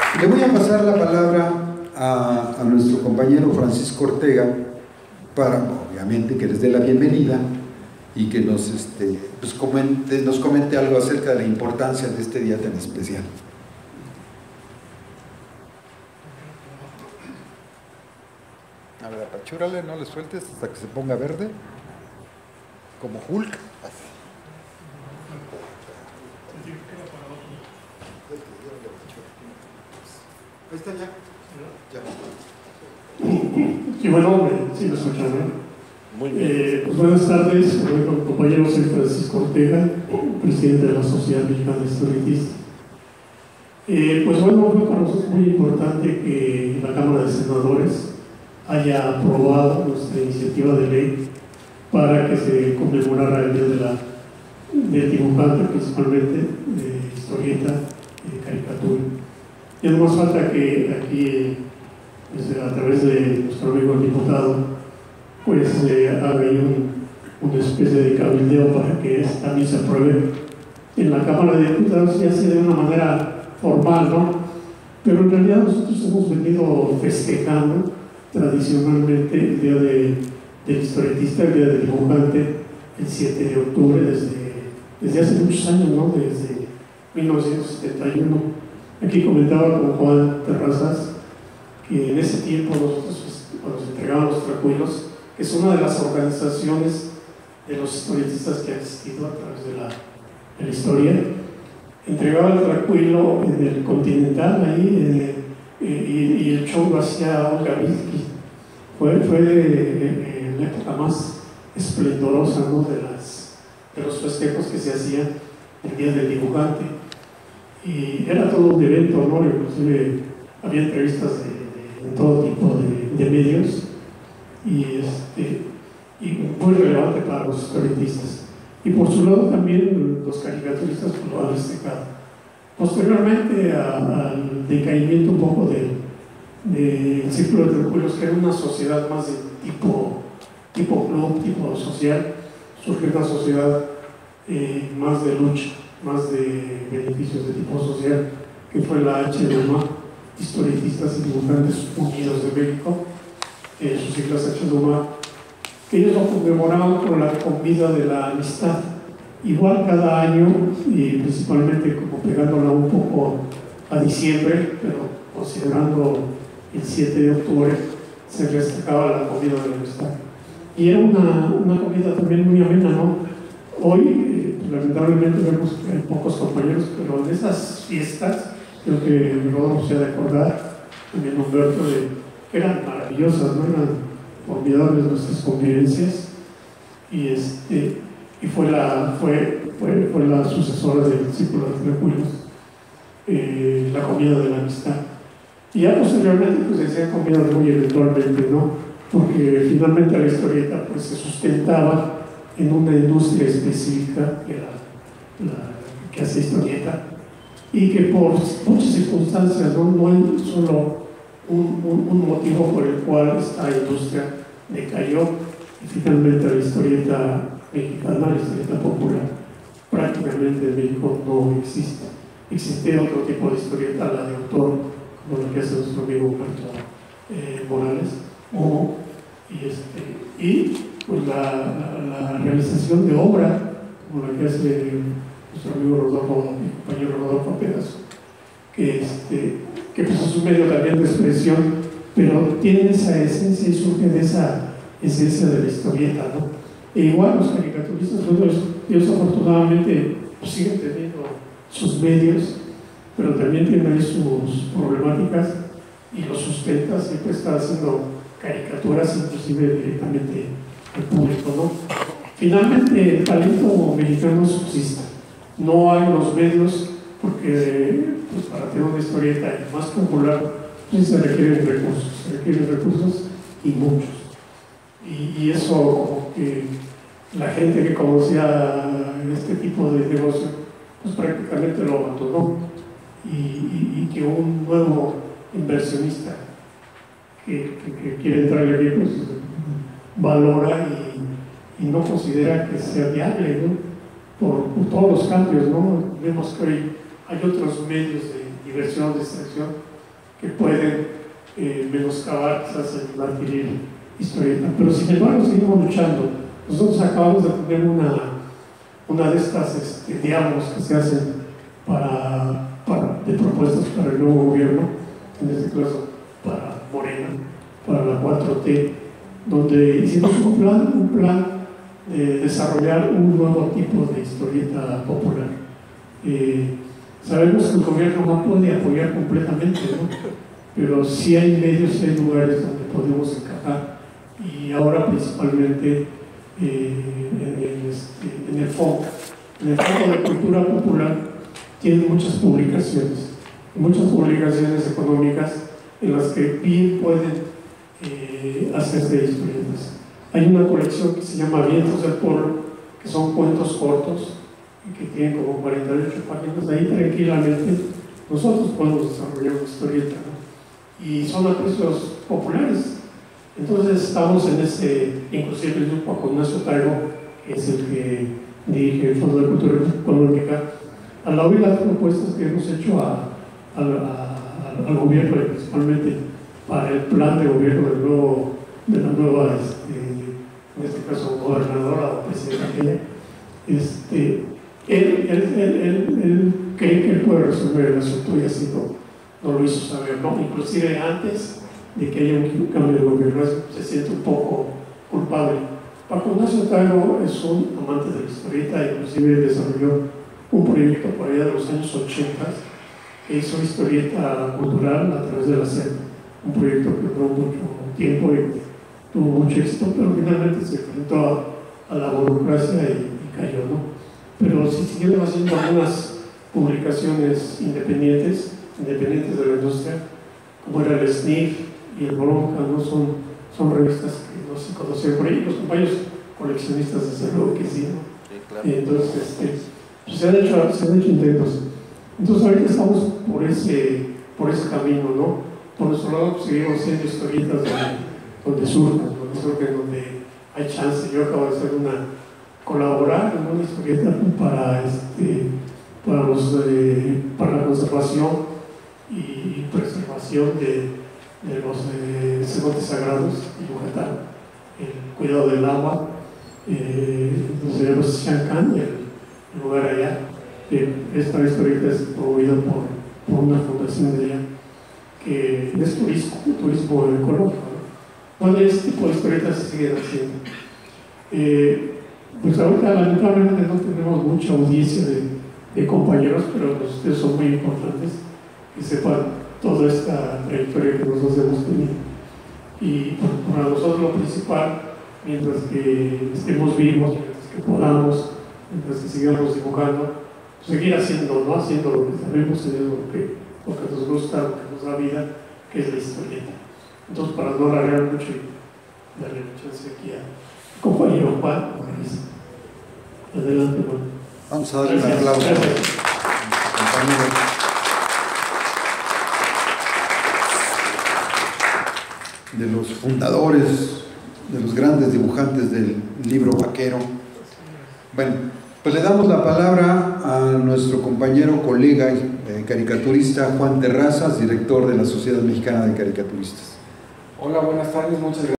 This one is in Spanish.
Le voy a pasar la palabra a nuestro compañero Francisco Ortega para, obviamente, que les dé la bienvenida y que nos comente algo acerca de la importancia de este día tan especial. A ver, apachúrale, no le sueltes hasta que se ponga verde, como Hulk. Ahí está ya. Y bueno, sí lo escuchan, ¿no? Muy bien. Pues buenas tardes, compañero, soy Francisco Ortega, presidente de la Sociedad Mexicana de Historietistas. Pues bueno, fue para nosotros muy importante que la Cámara de Senadores haya aprobado nuestra iniciativa de ley para que se conmemorara el Día del Dibujante, principalmente de historieta, caricatura. Y además falta que aquí, a través de nuestro amigo el diputado, pues haga una especie de cabildeo para que también se apruebe en la Cámara de Diputados, ya sea de una manera formal, ¿no? Pero en realidad nosotros hemos venido festejando tradicionalmente el Día del Historietista, el Día del Dibujante, el 7 de octubre, desde hace muchos años, ¿no? Desde 1971. Aquí comentaba con Juan Terrazas que en ese tiempo nosotros, cuando se entregaban los tracuilos, que es una de las organizaciones de los historietistas que ha existido a través de la historia, entregaba el tracuilo en el Continental, ahí, y el show lo hacía Olga Vizqui. Fue la época más esplendorosa, ¿no? de los festejos que se hacían el Día del Dibujante. Y era todo un evento, ¿no? Inclusive había entrevistas de todo tipo de medios y muy relevante para los historietistas. Y por su lado también los caricaturistas lo han destacado. Posteriormente al decaimiento un poco del círculo de tracuilos, que era una sociedad más de tipo club, tipo social, surgió una sociedad más de lucha, más de beneficios de tipo social, que fue la HDUMA, Historietistas y Dibujantes Unidos de México, sus siglas HDUMA, que ellos lo conmemoraban con la comida de la amistad. Igual cada año, y principalmente como pegándola un poco a diciembre, pero considerando el 7 de octubre, se destacaba la comida de la amistad. Y era una comida también muy amena, ¿no? Hoy, lamentablemente, vemos que hay pocos compañeros, pero en esas fiestas, creo que Rodolfo se ha de acordar, también Humberto, que eran maravillosas, ¿no? Eran formidables nuestras convivencias, y fue la sucesora del Círculo de Tracuilos, la comida de la amistad. Y ya posteriormente pues se hacía comida muy eventualmente, ¿no? Porque finalmente la historieta pues se sustentaba en una industria específica que era que hace historieta, y que por muchas circunstancias no hay solo un motivo por el cual esta industria decayó, y finalmente la historieta mexicana, la historieta popular, prácticamente en México no existe. Existe otro tipo de historieta, la de autor, como la que hace nuestro amigo Humberto Morales, y pues la realización de obra, como la que hace nuestro amigo Rodolfo, mi compañero Rodolfo Pedazo, que pues es un medio también de expresión, pero tiene esa esencia y surge de esa esencia de la historieta, ¿no? E igual los caricaturistas, bueno, ellos afortunadamente pues, siguen teniendo sus medios, pero también tienen ahí sus problemáticas y los sustenta, siempre está haciendo caricaturas, inclusive directamente al público, ¿no? Finalmente el talento mexicano subsiste, no hay los medios, porque pues, para tener una historieta más popular pues, se requieren recursos y muchos, y eso como que la gente que conocía este tipo de negocio pues prácticamente lo abandonó, y que un nuevo inversionista que quiere entrar aquí pues valora y no considera que sea viable, ¿no? Por todos los cambios, ¿no? Vemos que hoy hay otros medios de diversión, de distracción, que pueden menoscabar quizás el adquirir historieta. Pero sin embargo seguimos luchando. Nosotros acabamos de tener una de estas diálogos que se hacen de propuestas para el nuevo gobierno, en este caso para Morena, para la 4T, donde hicimos un plan de desarrollar un nuevo tipo de historieta popular. Sabemos que el gobierno no puede apoyar completamente, ¿no? Pero sí hay medios, sí hay lugares donde podemos encajar, y ahora principalmente en el fondo de cultura popular tiene muchas publicaciones económicas en las que bien pueden hacerse historietas. Hay una colección que se llama Vientos del Polo, que son cuentos cortos y que tienen como 48 páginas. Ahí tranquilamente nosotros podemos desarrollar una historieta, ¿no? Y son a precios populares. Entonces estamos en inclusive el grupo con Ignacio Taibo, que es el que dirige el Fondo de Cultura Económica, al oír las propuestas que hemos hecho al gobierno, principalmente para el plan de gobierno de la nueva, en este caso, gobernadora o presidenta, él cree que él puede resolver el asunto, y así no lo hizo saber, ¿no? Inclusive antes de que haya un cambio de gobierno, se siente un poco culpable. Paco Ignacio Taibo es un amante de la historieta, inclusive desarrolló un proyecto por allá de los años 80 que hizo historieta cultural a través de la SEP, un proyecto que duró mucho tiempo y tuvo mucho éxito, pero finalmente se enfrentó a la burocracia y cayó, ¿no? Pero sí siguieron haciendo algunas publicaciones independientes de la industria, como era el SNIF y el Bronca, ¿no? Son revistas que no se conocían por ahí, los compañeros coleccionistas desde luego que sí, ¿no? Sí, claro. Entonces pues se han hecho intentos. Entonces ahorita estamos por ese camino, ¿no? Por nuestro lado pues, seguimos haciendo historietas donde surgen, donde hay chance. Yo acabo de hacer colaborar en una historieta para la conservación y preservación de los cenotes sagrados en Yucatán, el cuidado del agua, se llama Xancán, el lugar allá. Esta historieta es promovida por una fundación de allá, que es turismo ecológico, ¿no? Bueno, este tipo de historietas se siguen haciendo. Pues ahorita lamentablemente no tenemos mucha audiencia de compañeros, pero pues, ustedes son muy importantes, que sepan toda esta trayectoria que nosotros hemos tenido. Y para nosotros lo principal, mientras que estemos vivos, mientras que podamos, mientras que sigamos dibujando, seguir haciendo lo que sabemos, lo que nos gusta, lo que nos da vida, que es la historieta. Entonces, para no alargar mucho y darle la chance aquí a compañero Juan. Adelante, Juan. Vamos a darle un aplauso. De los fundadores, de los grandes dibujantes del libro vaquero. Bueno, pues le damos la palabra a nuestro compañero, colega y caricaturista Juan Terrazas, director de la Sociedad Mexicana de Caricaturistas. Hola, buenas tardes, muchas gracias.